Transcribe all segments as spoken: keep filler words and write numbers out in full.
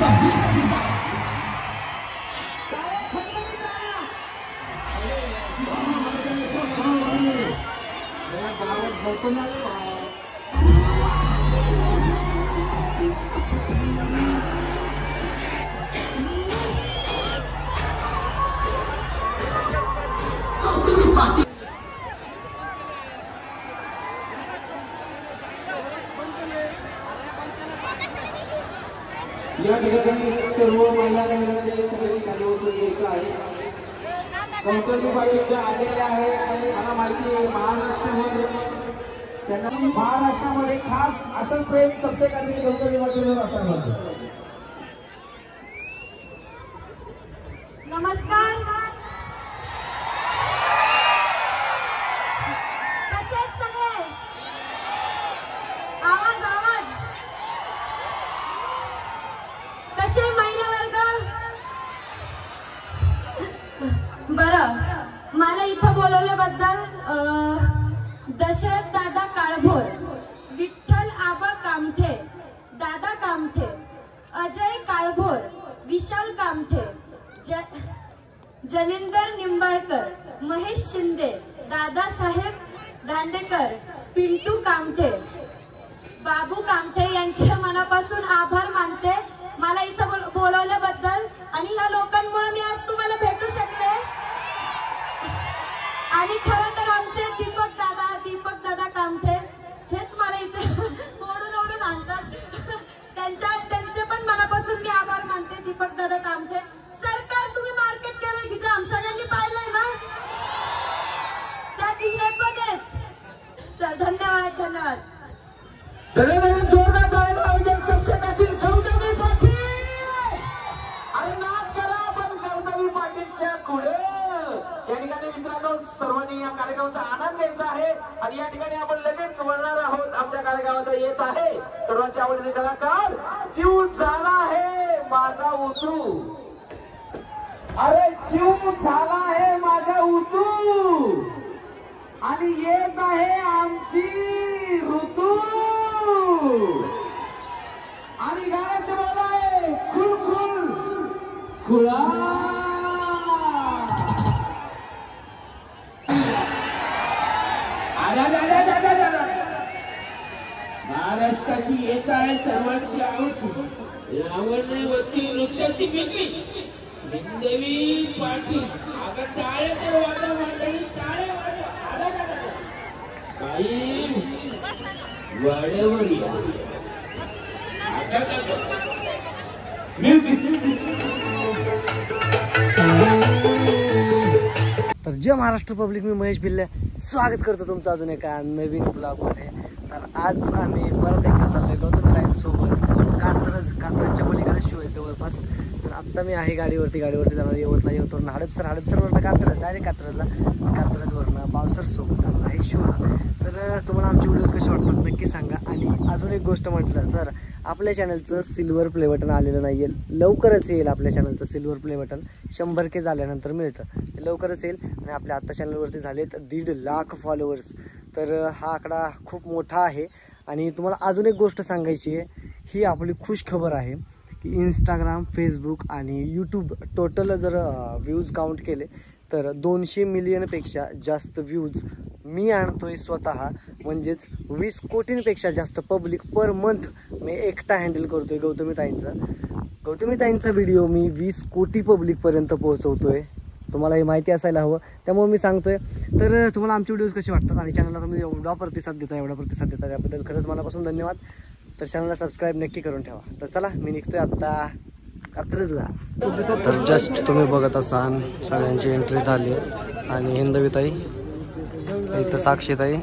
या ठिकाणी सर्व महिला मंडळाचे सगळे कार्यक्रम घ्यायचा आहे. गौतमी पाटील आलेले आहे. मला माहिती आहे महाराष्ट्रामध्ये त्यांना महाराष्ट्रामध्ये खास असं प्रेम सबसे काहीतरी गौतमी पाटील असायला. नमस्कार. कसे आहेत सगळे? आवाज आवाज कसे महिला वर्ग? बरं, मला इथं बोलवल्याबद्दल दशरथ दादा काळभोर, विठ्ठल आबा कामठे, दादा कामठे, अजय काळभोर, विशाल कामठे, जलिंदर निंबाळकर, महेश शिंदे, दादासाहेब दांडेकर, पिंटू कामठे, बाबू कामठे यांचे मनापासून आभार मानते मला इथं बोलवल्याबद्दल. आणि या लोकांमुळे मी आज तुम्हाला भेटू शकले. आणि खरं तर आमचे दीपक दादा दीपक दादा कामठे हेच मला इथे ओढून ओढून आणतात. त्यांच्या त्यांचे पण मनापासून मी आभार मानते. दीपक दादा कामठे, सरकार तुम्ही मार्केट केलंय की जाम सगळ्यांनी पाहिलंय ना, त्यात हे पण आहेत. धन्यवाद धन्यवाद. जोरदार टाळ्या आयोजन संक्षेत्रातील गौतमी पाटील. अरे नाच करा पण गौतमी पाटीलच्या पुढे. या ठिकाणी मित्रांनो सर्वांनी या कार्यक्रमाचा आनंद घ्यायचा आहे. आणि या ठिकाणी आपण लगेच वळणार आहोत. आमच्या कार्यक्रमात येत आहे सर्वांच्या आवडीचे कलाकार जीव झाला आहे माझा उतू. अरे जीव झाला आहे माझा उतू आणि येत आहे आमची ऋतू. आणि गाण्याचे बोल आहे खुल खुल खुळा. महाराष्ट्राची येत आहे सर्वांची आवडती आवडण्यावरती नृत्याची पिची देवी पाटील. अगं टाळे तर वाजा मंडळी, टाळे वाजा. काही वाड्यावर या तर जय महाराष्ट्र पब्लिक, मी महेश भिल्ले स्वागत करतो तुमचं अजून एका नवीन ब्लॉगमध्ये. तर आज आम्ही परत एकदा चाललोय गौतमी ताईंसोबत कात्रज कात्रजच्या पलीकडे शिवाय जवळपास. तर आत्ता मी आहे गाडीवरती गाडीवरती जाणार यवतला यवतवरून हडपसर हडपसरवरनं कात्रज डायरेक्ट कात्रजला कात्रजवरनं बावसरसोबत जाणार आहे शिवला. तर तुम्हाला आमचे व्हिडिओज कसे वाटतात नक्की सांगा. आणि अजून एक गोष्ट म्हटलं तर आपल्या चॅनलचं सिल्वर प्ले बटन आलेलं नाही आहे, लवकरच येईल. आपल्या चॅनलचं सिल्वर प्ले बटन शंभर के झाल्यानंतर मिळतं, लवकरच येईल. आणि आपल्या आत्ता चॅनलवरती झालेत दीड लाख फॉलोअर्स. तर हा आकडा खूप मोठा आहे. आणि तुम्हाला अजून एक गोष्ट सांगायची आहे, ही आपली खुश खबर आहे की इंस्टाग्राम, फेसबुक आणि यूट्यूब टोटल जर व्ह्यूज काउंट केले तर दोनशे मिलियनपेक्षा जास्त व्ह्यूज मी आणतोय स्वतः. म्हणजेच वीस कोटींपेक्षा जास्त पब्लिक पर मंथ मी एकटा हँडल करतोय गौतमी ताईंचा. गौतमी ताईंचा व्हिडिओ मी वीस कोटी पब्लिकपर्यंत पोहोचवतोय. तुम्हाला हे माहिती असायला हवं, त्यामुळे मी सांगतोय. तर तुम्हाला आमचे व्हिडिओज कसे वाटतात आणि चॅनलला तुम्ही एवढा प्रतिसाद देता एवढा प्रतिसाद देता त्याबद्दल खरंच मनापासून धन्यवाद. तर चॅनलला सबस्क्राईब नक्की करून ठेवा. तर चला मी निघतोय आत्ता कात्रजला. तर जस्ट तुम्ही बघत असाल सगळ्यांची एंट्री झाली आणि हिंदवीताई इथं साक्षीताई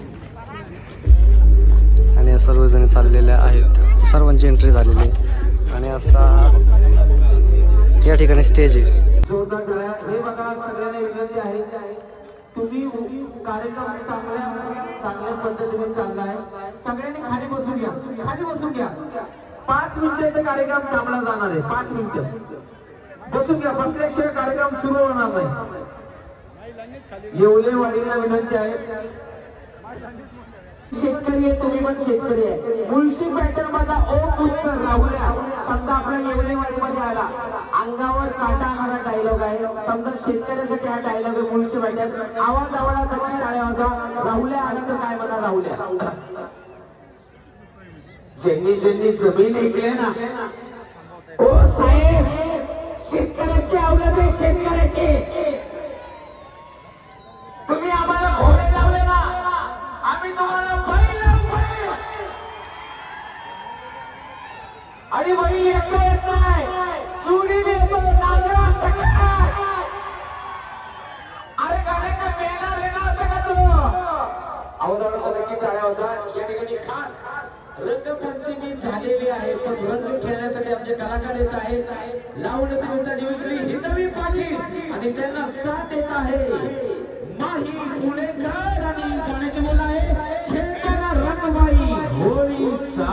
आणि सर्वजण चाललेल्या आहेत. सर्वांची एंट्री झालेली आणि असा या ठिकाणी स्टेज आहे. हे बघा सगळ्यांना विनंती आहे, तुम्ही कार्यक्रम चांगल्या चांगल्या पद्धतीने चाललाय. सगळ्यांनी खाली बसून घ्या, खाली बसून घ्या. पाच मिनिटं इथे कार्यक्रम थांबला जाणार आहे. पाच मिनिटं बसून घ्या, बसल्याशिवाय कार्यक्रम सुरू होणार नाही. येवलेवाडीला विनंती आहे, शेतकरी आहे, तुम्ही पण शेतकरी आहे. मुळशी पॅटर्न माझा ओम उत्तर राहुल्या समजा आपल्या येवलेवाडीमध्ये आला, अंगावर काटा आणणारा डायलॉग आहे. समजा शेतकऱ्यासाठी हा डायलॉग आहे. मुळशी पॅटर्न आवाज आवडला तर टाळ्या वाजवा. राहुल्या आला तर काय म्हणा राहुल्या. ज्यांनी ज्यांनी जमीन ऐकले ना, ओ साहेब शेतकऱ्याचे अवलंब आहे, शेतकऱ्याचे. तुम्ही आम्हाला घोडे लावले ना, आम्ही तुम्हाला बैल लावू. आणि बैल येतो येत नाही, चुडी देतो नागरा सगळा. अरे गाणे का मेला रेला होता का तो. अवधान मध्ये की टाळ्या होता. या ठिकाणी खास रंगपंचमी झालेली आहे, पण रंग खेळण्यासाठी आमचे कलाकार येत आहेत. लावून देवता जीवश्री हितवी पाटील आणि त्यांना साथ देत आहे माही पुणेकर. आणि गाण्याचे बोल आहे खेळताना रंगबाई होळीचा.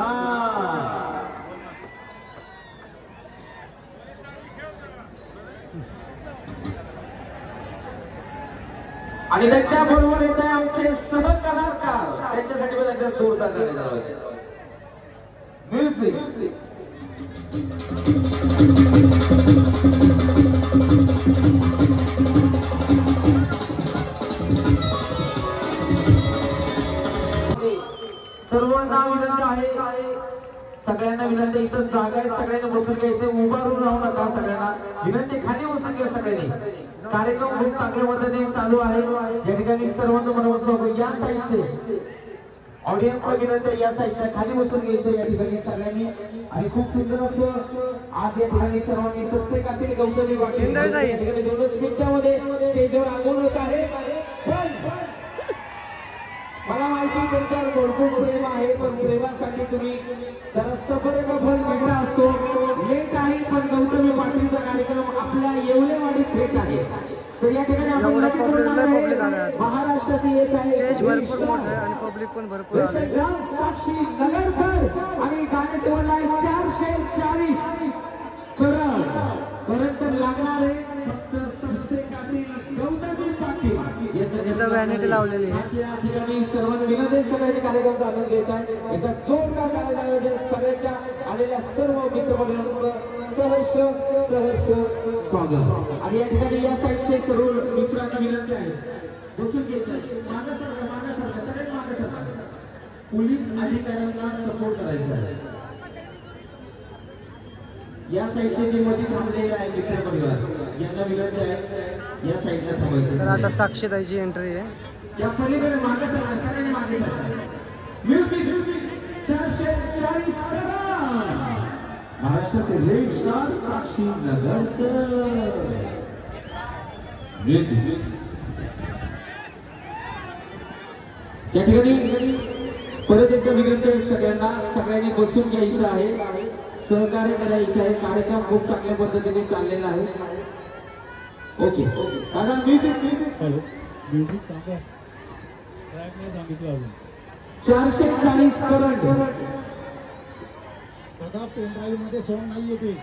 आणि त्यांच्या बरोबर येत आहे आमचे सबक कलाकार. त्यांच्यासाठी पण त्यांचा जोरदार करण्यात म्युझिक. सर्वांना विनंती आहे, सगळ्यांना विनंती, इथं जागा आहे, सगळ्यांनी बसून घ्यायचं. उभारून राहू नका. सगळ्यांना विनंती, खाली बसून घ्या सगळ्यांनी. कार्यक्रम खूप चांगल्या पद्धतीने चालू आहे. या ठिकाणी सर्वांचं मनोत्सव. या साईडचे ऑडियन्सला विनंती, या साईडच्या खाली बसून घ्यायचं या ठिकाणी सगळ्यांनी. आणि खूप सुंदर असं आज या ठिकाणी सर्वांनी सत्य कातील गौतमी पाटील या ठिकाणी दोनच मिनिटांमध्ये स्टेजवर आगमन होत आहे. पण मला माहिती त्यांच्यावर भरपूर प्रेम आहे, पण प्रेमासाठी तुम्ही जरा सफरेचा फल वेगळा असतो. लेट आहे पण गौतमी पाटीलचा कार्यक्रम आपल्या येवलेवाडीत थेट आहे. तर या ठिकाणी आपण महाराष्ट्राचे येत आहे, स्टेज भरपूर मोठं आहे आणि पब्लिक पण भरपूर आहे. साक्षी नगरकर आणि गाण्याचे बोल आहे चारशे चाळीस करोड पर्यंत लागणार आहे. फक्त सबसे कातील गौतमी पाटील इथं व्हॅनिटी लावलेली आहे. या ठिकाणी सर्वांना विनंती, सगळ्यांनी कार्यक्रमाचा आनंद घ्यायचा आहे. एकदा जोरदार कार्यक्रम सगळ्याच्या आलेल्या सर्व मित्रमंडळांचं सहर्ष सहर्ष स्वागत. आणि या ठिकाणी या साईडचे सर्व मित्रांना विनंती आहे, बसून घ्यायचं. मागं सरका, मागं सरका, सगळ्यांनी मागं सरका. पोलीस अधिकाऱ्यांना सपोर्ट करायचा आहे. या साईडचे जे मध्ये थांबलेले आहे मित्र परिवार, यांना विनंती आहे या साईडला थांबायचं. तर आता साक्षीताईची एंट्री आहे. या पलीकडे मागे सरका, सगळ्यांनी मागे सरका. म्युझिक चारशे चाळीस करोड महाराष्ट्राचे red star Sakshi Nagarkar. Music या ठिकाणी परत एकदा विनंती आहे सगळ्यांना, सगळ्यांनी बसून घ्यायचं आहे, सहकार्य करायचं आहे. कार्यक्रम खूप चांगल्या पद्धतीने चाललेला आहे. ओके दादा म्युझिक म्युझिक चारशे चाळीस करोड. दादा पेनड्राईव्ह मध्ये सॉंग नाही येते,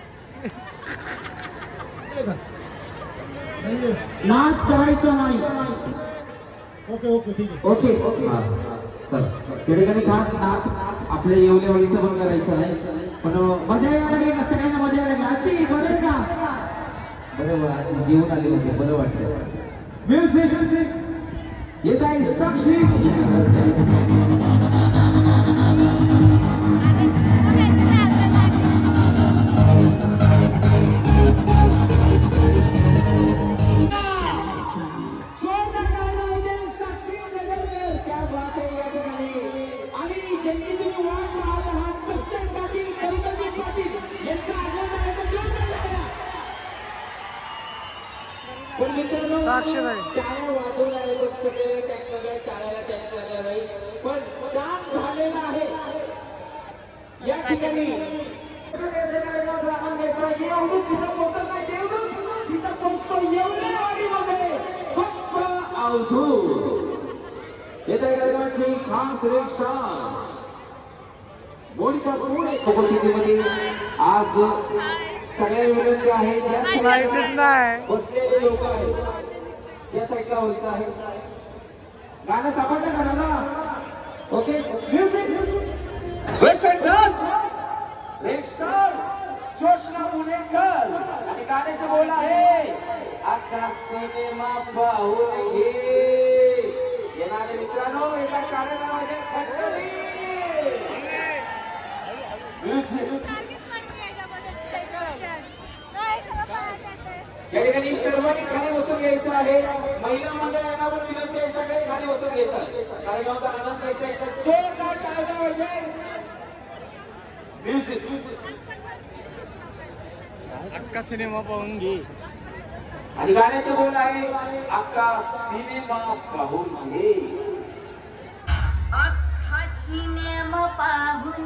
नाच करायचं नाही. ओके ओके ठीक आहे. ओके ओके चला त्या ठिकाणी खात नाच आपल्या येवलेवाडीचं पण करायचं आहे. पण मजा यायला लागली का सगळ्यांना? मजा यायला लागली आजची बरं का? बरोबर आजची जीवन आली होती, बरं वाटलं. म्युझिक म्युझिक येत आहे साक्षी. साक्षीताई टाळ्या वाजवल्या आहेत, सगळे टॅक्स वगैरे टाळ्याला टॅक्स लागला नाही, पण काम झालेलं आहे. या ठिकाणी तिथं पोहोचत नाही देवदूत, तिथं पोहोचतो येवलेवाडीमध्ये फक्त अवधूत. येत्या कार्यक्रमाची खास रेषा मोनिका पुणे उपस्थितीमध्ये आज सगळ्या विनंती आहे. बसलेले लोक आहेत या साईडला व्हायचं आहे. गाणं सापडलं का दादा? ओके म्युझिक वेस्टर्न डान्स रेशर जोशना पुणेकर आणि गाण्याचे बोल आहे आकाश सिनेमा पाहून घे येणारे मित्रांनो एका काळ्या नावाच्या खटकली म्युझिक या ठिकाणी सर्वांनी खाली बसून घ्यायचं आहे महिला मंडळांना पण विनंती आहे सगळे खाली बसून घ्यायचं आहे कार्यक्रमाचा आनंद घ्यायचा आहे तर जोरदार टाळ्या वाजवा म्युझिक अक्का सिनेमा पाहून घे आणि गाण्याचं बोल आहे अक्का सिनेमा पाहून घे अख्खा सिनेमा पाहून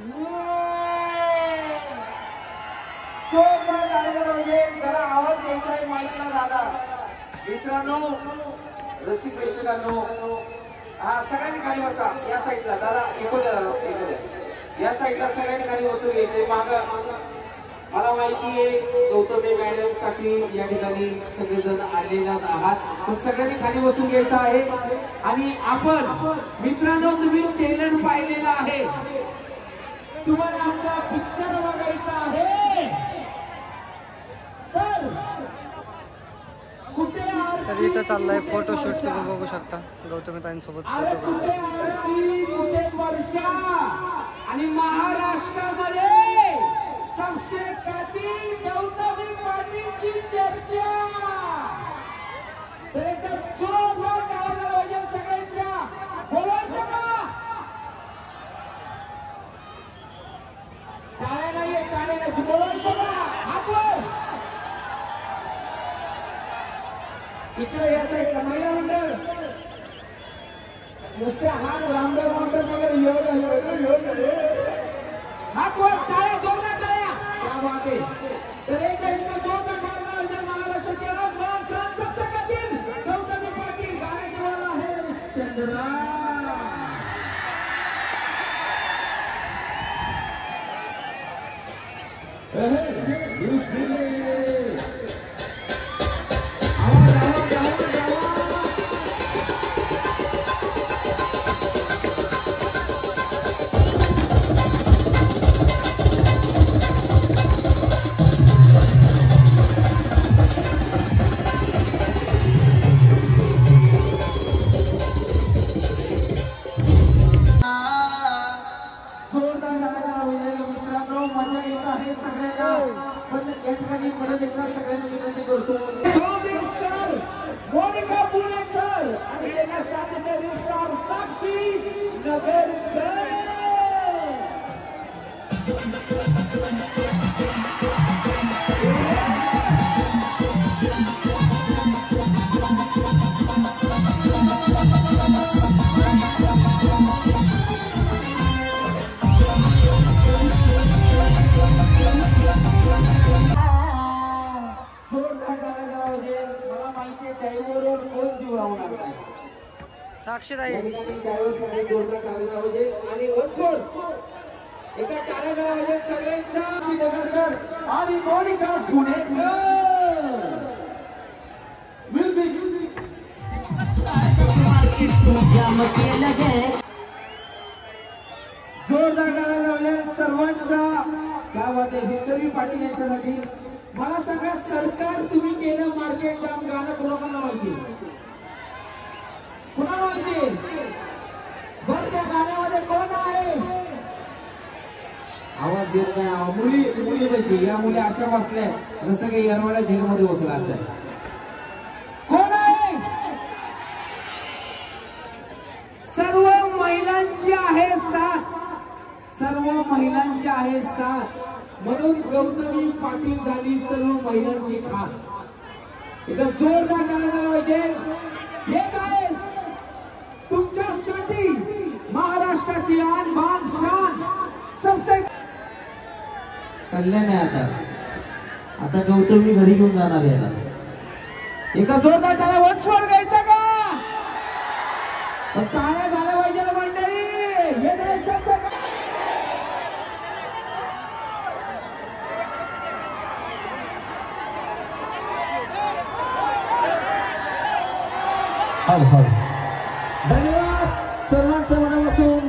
जोरदार टाळ्या वाजवा जरा आवाज द्यायचा आहे माईकला दादा मित्रांनो रसिक प्रेक्षकांनो हा सगळ्यांनी खाली बसा या साईडला दादा इकडे दादा इकडे या साईडला सगळ्यांनी खाली बसून घ्यायचंय माग मला माहिती आहे गौतमी मॅडम साठी या ठिकाणी सगळेजण आलेले आहात पण सगळ्यांनी खाली बसून घ्यायचं आहे आणि आपण मित्रांनो तुम्ही ट्रेलर पाहिलेला आहे तुम्हाला आमचा पिक्चर बघायचा आहे तर कुठे तर इथं चाललाय फोटोशूट तुम्ही बघू शकता गौतमीताईंसोबत अरे कुठे आरची कुठे वर्षा आणि महाराष्ट्रामध्ये सबसे कातिल गौतमी पाटीलची चर्चा तर एकदा जोरदार टाळ्या वाजवा सगळ्यांच्या बोलायचं का टाळ्या नाहीये टाळ्या नाही बोलायचं का हात वर इकडे या साईडला महिला मंडळ नुसते हात रामदेव मास्तर वगैरे हात वर टाळ्या जोरदार टाळ्या क्या बात आहे तर एकदा इथं जोरदार टाळ्या वाजवा महाराष्ट्राचे आगमन सन सबसे कातिल गौतमी पाटील गाण्याचे वाला आहे चंद्रा मोनिका पुणेकर आणि त्यांना साथीचे रिशार साक्षी नगरकर साक्षीताई आणि एका कार्यक्रमामध्ये सगळ्यांच्या नगरकर आणि मोनिका पुणेकर म्युझिक जोरदार टाळ्या लावल्या सर्वांच्या गावात हिंदवी पाटील यांच्यासाठी मला सांगा सरकार तुम्ही केलं मार्केट जाम गाणं कोणाला माहिती कुणाला माहिती बरं त्या गाण्यामध्ये कोण आहे आवाज देत नाही मुली मुली माहिती या मुली अशा बसल्या जसं काही येरवाड्या जेलमध्ये बसला अशा कोण आहे सर्व महिलांची आहे साथ सर्व महिलांची आहे साथ म्हणून गौतमी पाटील झाली सर्व महिलांची खास एकदा जोरदार गाणं झालं पाहिजे येत आहे तुमच्यासाठी महाराष्ट्राची आन बान शान सबसे कल्याण आहे आता आता गौतमी घरी घेऊन जाणार आहे एका जोरदार टाळ्या वंशवर घ्यायचा का पण टाळ्या झाल्या पाहिजे ना मंडळी हे द्यायचं धन्यवाद सर्वांचं मनापासून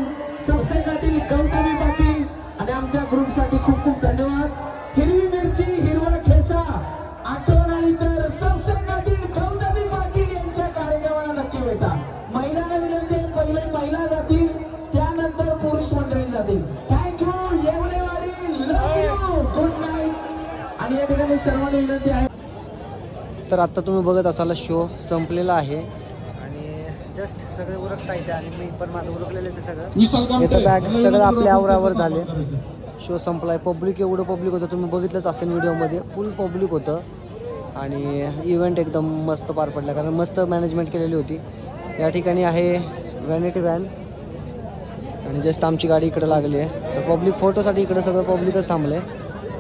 जातील. Thank you Yewalewadi, love you, good night. आणि या ठिकाणी सर्वांना विनंती आहे. तर आता तुम्ही बघत असाल शो संपलेला आहे आणि जस्ट सगळे उरकता येते आणि मी पण माझं उरकलेलं सगळं येतं बॅग सगळं आपल्या आवरावर झाले. शो संपलाय. पब्लिक एवढं पब्लिक होतं तुम्ही बघितलंच असेल व्हिडिओमध्ये. फुल पब्लिक होतं आणि इव्हेंट एकदम मस्त पार पडला कारण मस्त मॅनेजमेंट केलेली होती. या ठिकाणी आहे व्हॅनिटी व्हॅन आणि जस्ट आमची गाडी इकडे लागली आहे. तर पब्लिक फोटोसाठी इकडे सगळं पब्लिकच थांबलं आहे.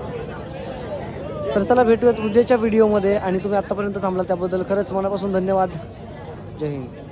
तर चला भेटूयात उद्याच्या व्हिडिओमध्ये आणि तुम्ही आत्तापर्यंत थांबला त्याबद्दल खरंच मनापासून धन्यवाद. जय हिंद.